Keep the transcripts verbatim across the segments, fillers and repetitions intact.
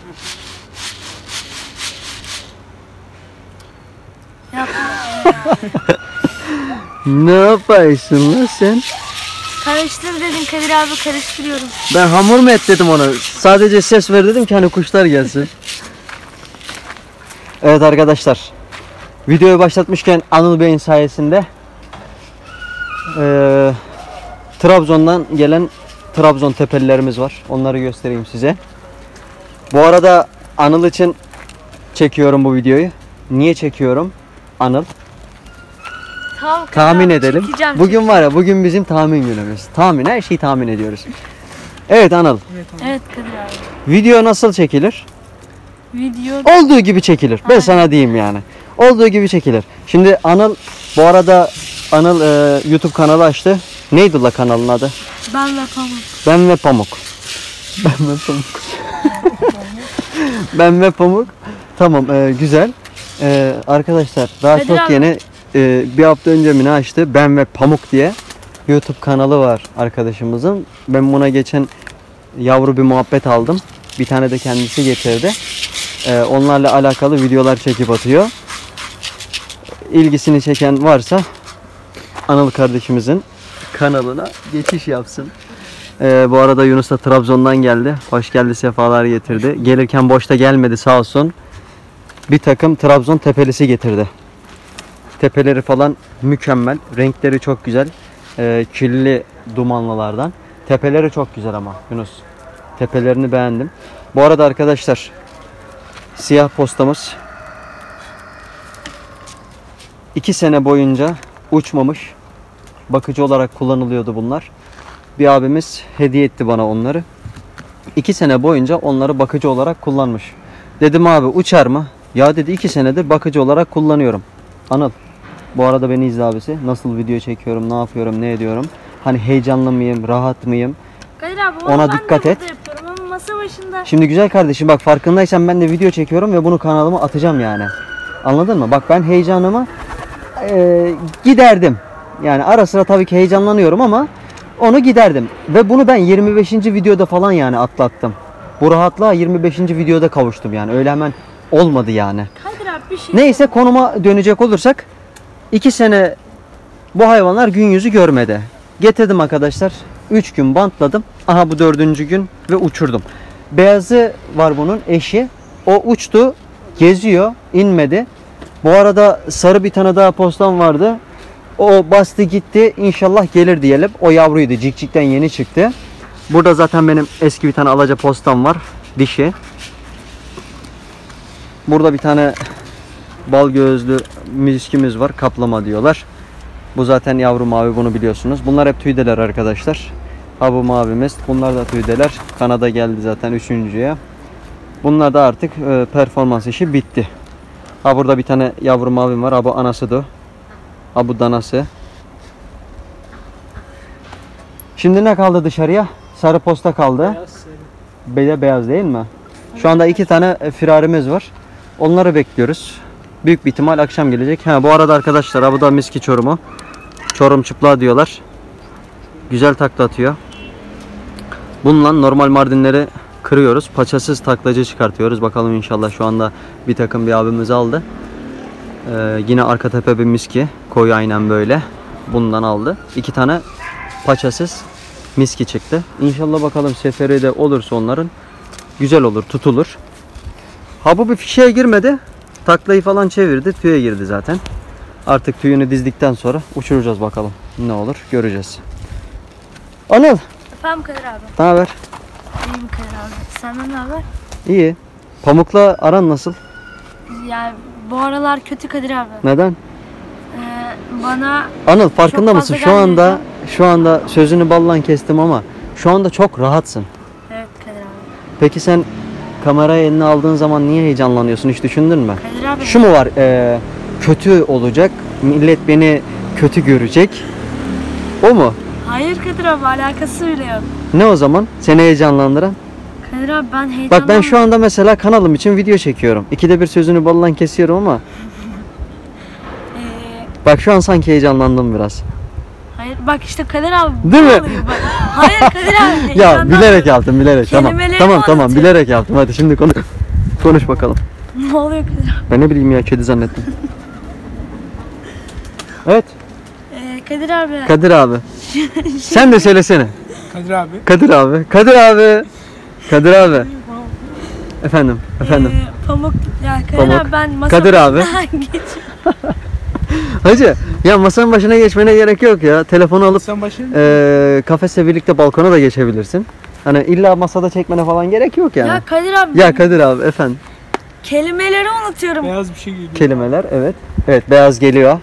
Ne yapıyorsun lan sen? Karıştır dedin Kadir abi, karıştırıyorum. Ben hamur mu et dedim ona. Sadece ses ver dedim ki hani kuşlar gelsin. Evet arkadaşlar. Videoyu başlatmışken Anıl Bey'in sayesinde ee, Trabzon'dan gelen Trabzon tepelilerimiz var. Onları göstereyim size. Bu arada Anıl için çekiyorum bu videoyu. Niye çekiyorum? Anıl. Tamam, tahmin abi, edelim. çekeceğim, bugün çekeceğim. var ya, bugün bizim tahmin günümüz. Tahmin, her şeyi tahmin ediyoruz. Evet Anıl. Evet, evet Kadir abi. Video nasıl çekilir? Video Olduğu gibi çekilir. Ben Aynen. sana diyeyim yani. Olduğu gibi çekilir. Şimdi Anıl, bu arada Anıl e, YouTube kanalı açtı. Neydi la kanalın adı? Ben ve Pamuk. Ben ve Pamuk. Ben ve Pamuk. Ben ve Pamuk. Tamam, e, güzel. E, arkadaşlar daha Kadir çok abi. yeni e, bir hafta önce mi ne açtı? Ben ve Pamuk diye YouTube kanalı var arkadaşımızın. Ben buna geçen yavru bir muhabbet aldım. Bir tane de kendisi getirdi. E, onlarla alakalı videolar çekip atıyor. İlgisini çeken varsa Anıl kardeşimizin kanalına geçiş yapsın. Ee, bu arada Yunus da Trabzon'dan geldi. Hoş geldi, sefalar getirdi. Gelirken boşta gelmedi sağ olsun. Bir takım Trabzon tepelisi getirdi. Tepeleri falan mükemmel. Renkleri çok güzel. Ee, kirli dumanlılardan. Tepeleri çok güzel ama Yunus. Tepelerini beğendim. Bu arada arkadaşlar, siyah postamız iki sene boyunca uçmamış. Bakıcı olarak kullanılıyordu bunlar. Bir abimiz hediye etti bana onları. İki sene boyunca onları bakıcı olarak kullanmış. Dedim abi uçar mı? Ya dedi, iki senedir bakıcı olarak kullanıyorum. Anıl, bu arada beni izle abisi. Nasıl video çekiyorum, ne yapıyorum, ne ediyorum. Hani heyecanlı mıyım, rahat mıyım? Kadir abi, Ona onu ben dikkat de et. burada yapıyorum ama masa başında. Şimdi güzel kardeşim, bak farkındaysan ben de video çekiyorum ve bunu kanalıma atacağım yani. Anladın mı? Bak ben heyecanımı e, giderdim. Yani ara sıra tabii ki heyecanlanıyorum ama onu giderdim. Ve bunu ben yirmi beşinci videoda falan yani atlattım. Bu rahatlığa yirmi beşinci videoda kavuştum yani. Öyle hemen olmadı yani. Kadir abi bir şey. Neyse, konuma dönecek olursak iki sene bu hayvanlar gün yüzü görmedi. Getirdim arkadaşlar. üç gün bantladım. Aha bu dördüncü gün ve uçurdum. Beyazı var bunun, eşi. O uçtu, geziyor, inmedi. Bu arada sarı bir tane daha postam vardı. O bastı gitti. İnşallah gelir diyelim. O yavruydu. Cikcikten yeni çıktı. Burada zaten benim eski bir tane alaca postam var. Dişi. Burada bir tane bal gözlü miskimiz var. Kaplama diyorlar. Bu zaten yavru mavi, bunu biliyorsunuz. Bunlar hep tüydeler arkadaşlar. Ha bu mavimiz. Bunlar da tüydeler. Kanada geldi zaten üçüncüye. Bunlar da artık e, performans işi bitti. Ha burada bir tane yavru mavim var. Ha bu anası da. Ha bu danası. Şimdi ne kaldı dışarıya? Sarı posta kaldı. Beyaz, Be beyaz değil mi? Şu anda iki tane firarimiz var. Onları bekliyoruz. Büyük bir ihtimal akşam gelecek. Ha bu arada arkadaşlar, ha bu da miski çorumu. Çorum çıplağı diyorlar. Güzel takla atıyor. Bununla normal mardinleri kırıyoruz. Paçasız taklacı çıkartıyoruz. Bakalım inşallah, şu anda bir takım bir abimiz aldı. Ee, yine arka tepe bir miski. Koyu aynen böyle. Bundan aldı. İki tane paçasız miski çıktı. İnşallah bakalım seferi de olursa onların güzel olur, tutulur. Ha bu bir fişeye girmedi. Taklayı falan çevirdi. Tüye girdi zaten. Artık tüyünü dizdikten sonra uçuracağız bakalım. Ne olur göreceğiz. Anıl. Efendim Kadir abi. Ne haber? İyiyim Kadir abi. Senden ne haber? İyi. Pamuk'la aran nasıl? Yani bu aralar kötü Kadir abi. Neden? Ee, bana Anıl farkında çok mısın? fazla Şu anda gelmiyor. şu anda sözünü ballan kestim ama şu anda çok rahatsın. Evet Kadir abi. Peki sen kamerayı eline aldığın zaman niye heyecanlanıyorsun? Hiç düşündün mü? Kadir abi. Şu mu var? E, kötü olacak. Millet beni kötü görecek. O mu? Hayır Kadir abi, alakası bile yok. Ne o zaman? Seni heyecanlandıran? Kadir abi ben heyecanlandım. Bak ben şu anda mesela kanalım için video çekiyorum. İkide bir sözünü ballan kesiyorum ama Ee, bak şu an sanki heyecanlandım biraz. hayır Hayır bak işte Kadir abi. Değil mi? oluyor bak. Hayır Kadir abi. Ya heyecandan- bilerek yaptım bilerek. Tamam. Kelimeleri Tamam tamam anlatıyor. bilerek yaptım. Hadi şimdi konuş. Konuş bakalım. Ne oluyor Kadir abi? Ben ne bileyim ya kedi zannettim. Evet. Ee, Kadir abi. Kadir abi. Sen de söylesene. Kadir abi. Kadir abi. Kadir abi. Kadir abi. Efendim. Efendim. Ee, pamuk. Ya Kadir Pamuk. abi ben masa Kadir abi. başına geçiyorum. Hacı ya masanın başına geçmene gerek yok ya. Telefonu alıp Sen başın. eee kafesle birlikte balkona da geçebilirsin. Hani illa masada çekmene falan gerek yok yani. Ya Kadir abi. Ya Kadir abi efendim. Kelimeleri unutuyorum. Beyaz bir şey geliyor. Kelimeler evet. Evet beyaz geliyor.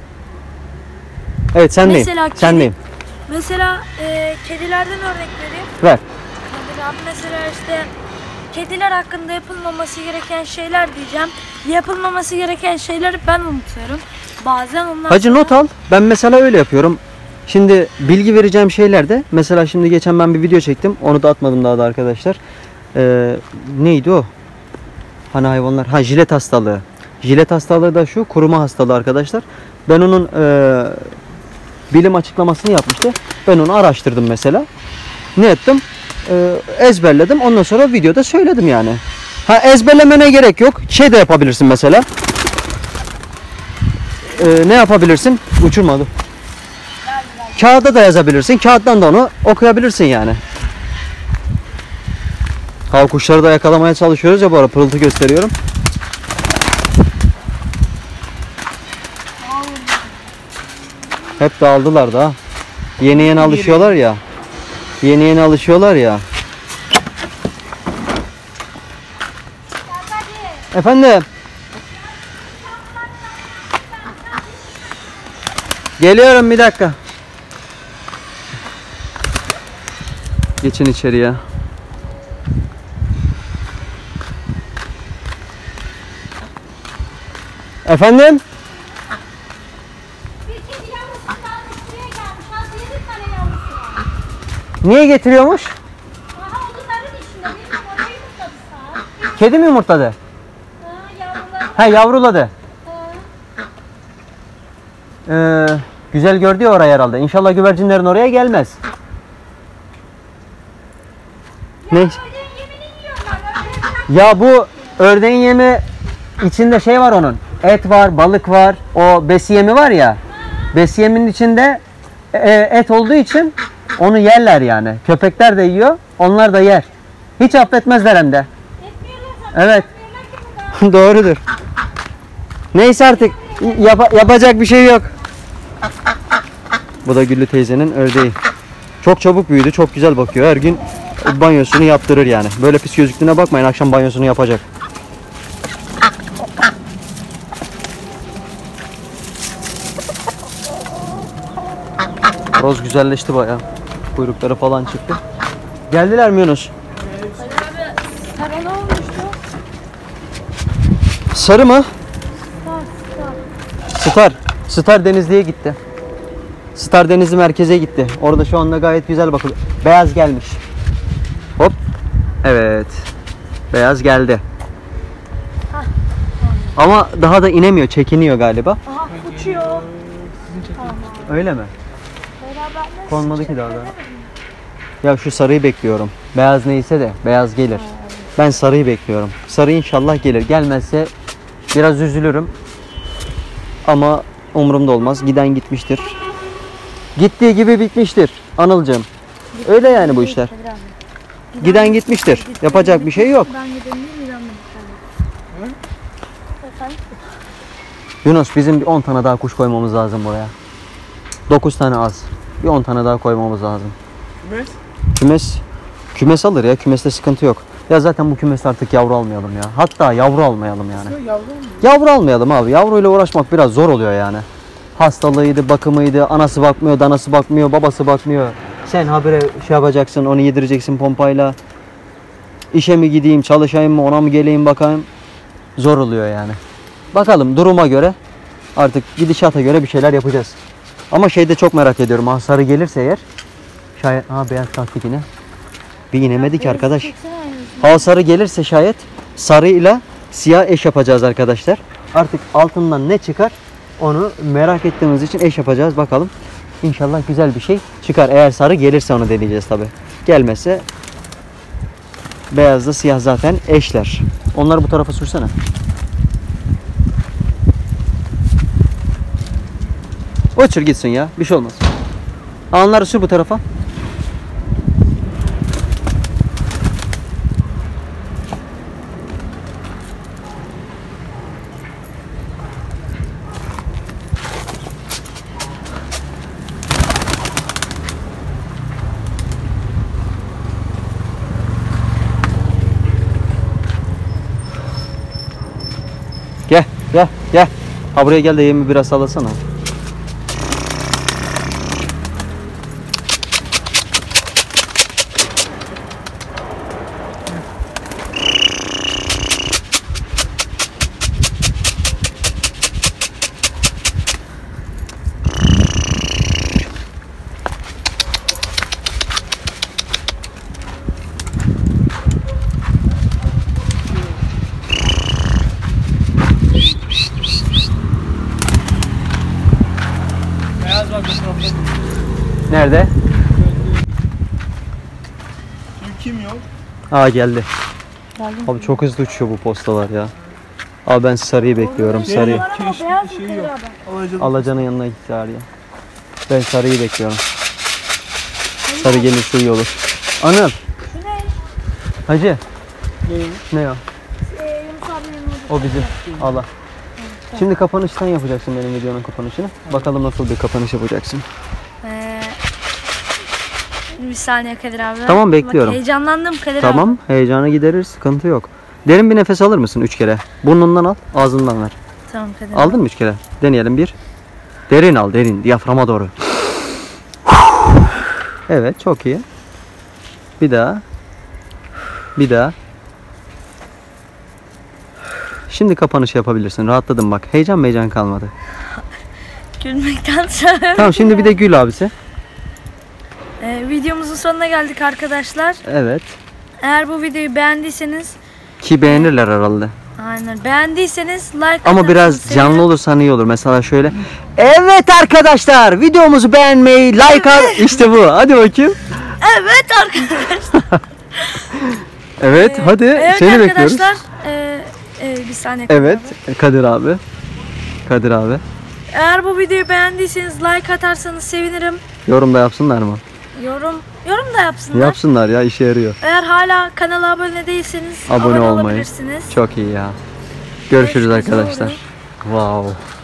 Evet sen neyim? Mesela Sen kedi- neyim? Mesela e, kedilerden örnek vereyim. Ver. Kadir abi mesela işte kediler hakkında yapılmaması gereken şeyler diyeceğim. Yapılmaması gereken şeyleri ben unutuyorum. Bazen onlar Hacı not al. Ben mesela öyle yapıyorum. Şimdi bilgi vereceğim şeylerde mesela şimdi geçen ben bir video çektim. Onu da atmadım daha da arkadaşlar. Ee, neydi o? Hani hayvanlar. Ha jilet hastalığı. Jilet hastalığı da şu kuruma hastalığı arkadaşlar. Ben onun e, bilim açıklamasını yapmıştı. Ben onu araştırdım mesela. Ne ettim? Ee, ezberledim. Ondan sonra videoda söyledim yani. Ha ezberlemene gerek yok. Şey de yapabilirsin mesela. Ee, ne yapabilirsin? Uçurmadı. Kağıda da yazabilirsin. Kağıttan da onu okuyabilirsin yani. Hav kuşları da yakalamaya çalışıyoruz ya bu ara pırıltı gösteriyorum. Hep dağıldılar da. Yeni yeni alışıyorlar ya. Yeni yeni alışıyorlar ya. Efendim. Geliyorum bir dakika. Geçin içeriye. Efendim? Bir kedi yavrusu kalmış buraya gelmiş. Az yedi tane yavrusu var. Niye getiriyormuş? Aha odunların içinde. Benim orayı yumurtladı sağ. Kedi mi yumurtladı? Ha yavruları. Ha yavruladı. Ha. Ee, güzel gördü ya orayı herhalde. İnşallah güvercinlerin oraya gelmez. Ne? Öğlen yemini yiyorlar. Öğlen Ya bu ördeğin yemi içinde şey var onun. Et var, balık var. O besi yemi var ya. Besi yeminin içinde e, et olduğu için onu yerler yani. Köpekler de yiyor. Onlar da yer. Hiç affetmezler hem de. etmiyorlar zaten. Evet. Etmiyorlar ki bu da. Doğrudur. Neyse artık yapa- yapacak bir şey yok. Bu da Güllü teyzenin ördeği. Çok çabuk büyüdü, çok güzel bakıyor. Her gün banyosunu yaptırır yani. Böyle pis gözüktüğüne bakmayın, akşam banyosunu yapacak. Horoz güzelleşti bayağı. Kuyrukları falan çıktı. Geldiler mi Yunus? Sana ne olmuştu? Sarı mı? Star. Star Denizli'ye gitti. Star Denizli merkeze gitti. Orada şu anda gayet güzel bakılıyor. Beyaz gelmiş. Hop. Evet. Beyaz geldi. Ama daha da inemiyor. Çekiniyor galiba. Aha uçuyor. Öyle mi? Beraber Konmadı ki daha da. Ya şu sarıyı bekliyorum. Beyaz neyse de beyaz gelir. Ben sarıyı bekliyorum. Sarı inşallah gelir. Gelmezse biraz üzülürüm. Ama umurumda olmaz. Giden gitmiştir. Gittiği gibi bitmiştir Anılcığım. Öyle yani bu işler. Kadir abi. Giden gitmiştir. Yapacak bir şey yok. Ben gidelim değil mi? Giden mi? Efendim? Yunus bizim bir on tane daha kuş koymamız lazım buraya. dokuz tane az. Bir on tane daha koymamız lazım. Kümes. Kümes kümes alır ya. Kümeste sıkıntı yok. Ya zaten bu kümeste artık yavru almayalım ya. Hatta yavru almayalım yani. Yavru mu? Yavru almayalım abi. Yavruyla uğraşmak biraz zor oluyor yani. Hastalığıydı, bakımıydı, anası bakmıyor, danası bakmıyor, babası bakmıyor. Sen habire şey yapacaksın, onu yedireceksin pompayla. İşe mi gideyim, çalışayım mı, ona mı geleyim bakayım. Zor oluyor yani. Bakalım duruma göre, artık gidişata göre bir şeyler yapacağız. Ama şeyde çok merak ediyorum. Ha sarı gelirse eğer. Şayet, ha beyaz kalktık yine. Bir inemedik arkadaş. Ha sarı gelirse şayet sarıyla siyah eş yapacağız arkadaşlar. Artık altından ne çıkar onu merak ettiğimiz için eş yapacağız bakalım. İnşallah güzel bir şey çıkar. Eğer sarı gelirse onu deneyeceğiz tabi. Gelmezse beyazla siyah zaten eşler. Onları bu tarafa sürsene. Uçur gitsin ya. Bir şey olmaz. Onları sür bu tarafa. Gel, gel, gel. Ha buraya gel de yemi biraz sallasana. Beyaz bak etrafta. Nerede? Kim yok? Aa geldi. Geldim. Abi çok hızlı uçuyor bu postalar ya. Abi ben sarıyı bekliyorum. Şey Sarıyı. yok. Var ama Keşke beyaz bir mı şey Kadir yok. abi? Alacalı. Alacanın yanına gitti ya. Ben sarıyı bekliyorum. Sarı gelirse iyi olur. Anıl. Şu ne? Hacı. Neymiş? Ne ya? Ee, Yunus abinin yanında. O bizim. Allah. Şimdi kapanıştan yapacaksın benim videonun kapanışını. Bakalım nasıl bir kapanış yapacaksın. Ee, bir saniye Kadir abi. Tamam, bekliyorum. Bak, heyecanlandım Kadir abi. Tamam, heyecanı giderir, sıkıntı yok. Derin bir nefes alır mısın üç kere? Burnundan al, ağzından ver. Tamam Kadir abi. Aldın mı üç kere? Deneyelim bir. Derin al, derin. Diyaframa doğru. Evet, çok iyi. Bir daha. Bir daha. Şimdi kapanış yapabilirsin. Rahatladın bak. Heyecan heyecan kalmadı. Gülmekten sonra. Tamam, şimdi bir de gül abisi. Ee, videomuzun sonuna geldik arkadaşlar. Evet. Eğer bu videoyu beğendiyseniz, Ki beğenirler herhalde. aynen beğendiyseniz like Ama atarsanız biraz sevinirim. canlı olursan iyi olur. Mesela şöyle. Evet arkadaşlar, videomuzu beğenmeyi, like at. İşte bu. Hadi bakayım. Evet arkadaşlar. Evet, Ee, hadi. evet Seni bekliyoruz. arkadaşlar. E, e, bir saniye Kadir Evet, abi. Kadir abi. Kadir abi. Eğer bu videoyu beğendiyseniz like atarsanız sevinirim. Yorum da yapsınlar mı? Yorum yorum da yapsınlar. Yapsınlar ya, işe yarıyor. Eğer hala kanala abone değilseniz Abone abone olmayı. olabilirsiniz. Çok iyi ya. Görüşürüz Görüşmek üzere. arkadaşlar. Wow.